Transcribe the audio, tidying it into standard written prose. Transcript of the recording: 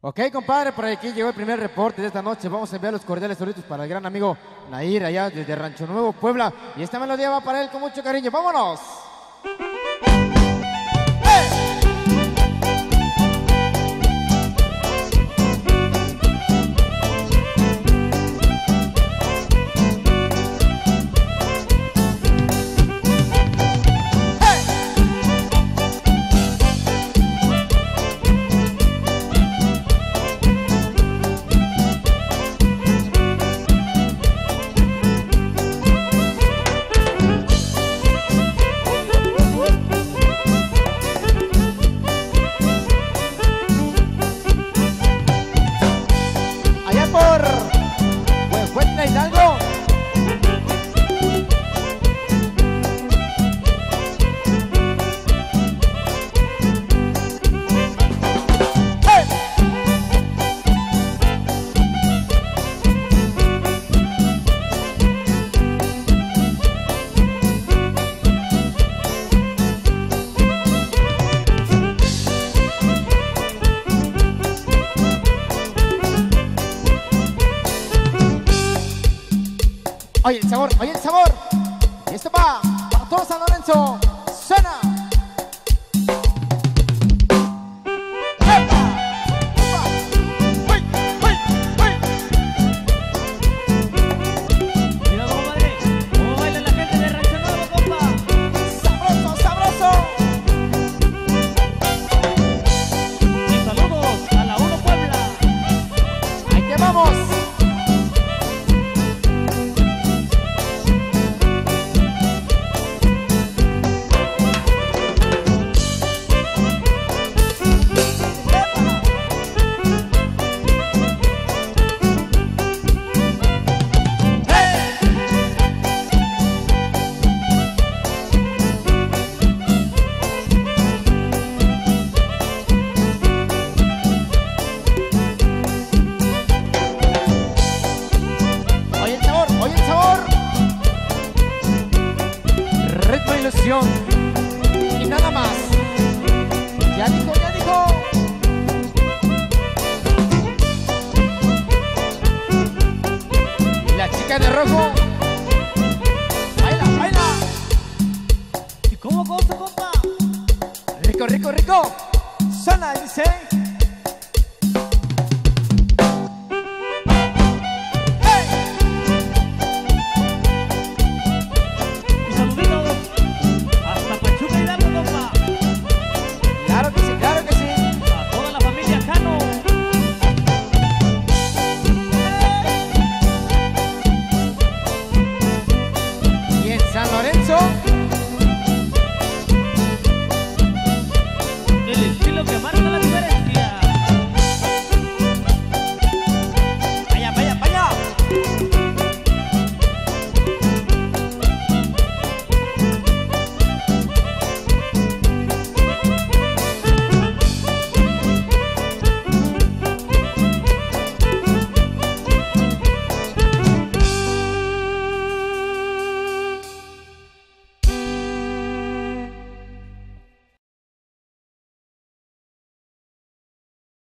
Ok, compadre, por aquí llegó el primer reporte de esta noche. Vamos a enviar los cordiales saludos para el gran amigo Nair, allá desde Rancho Nuevo, Puebla. Y esta melodía va para él con mucho cariño. ¡Vámonos! Hidalgo. Oye el sabor, oye el sabor. Y esto va para todo San Lorenzo. Suena. Mira, compadre, cómo baila la gente de Rancho Nuevo, compa. Sabroso, sabroso. Y saludos a la 1 Puebla. Ahí te vamos. Ritmo e ilusión y nada más. Ya dijo, ya dijo. La chica de rojo.